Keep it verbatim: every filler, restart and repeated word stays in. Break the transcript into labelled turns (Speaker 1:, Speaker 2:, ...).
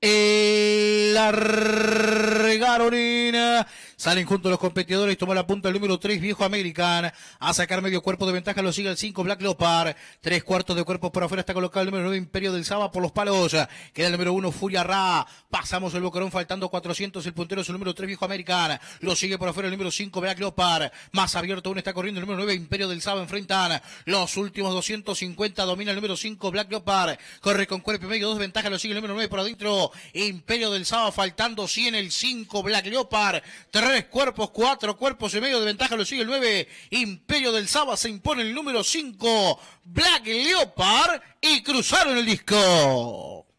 Speaker 1: El largaron en... Salen juntos los competidores, toma la punta el número tres, Viejo American. A sacar medio cuerpo de ventaja, lo sigue el cinco, Black Leopard. Tres cuartos de cuerpo por afuera, está colocado el número nueve, Imperio del Saba por los palos. Queda el número uno, Furia Ra. Pasamos el boquerón, faltando cuatrocientos, el puntero es el número tres, Viejo American. Lo sigue por afuera el número cinco, Black Leopard. Más abierto aún está corriendo el número nueve, Imperio del Saba. Enfrentan los últimos doscientos cincuenta, domina el número cinco, Black Leopard. Corre con cuerpo y medio, dos ventajas, lo sigue el número nueve por adentro, Imperio del Saba, faltando cien, el cinco, Black Leopard. Tres cuerpos, cuatro cuerpos y medio de ventaja, lo sigue el nueve, Imperio del Saba, se impone el número cinco, Black Leopard, y cruzaron el disco.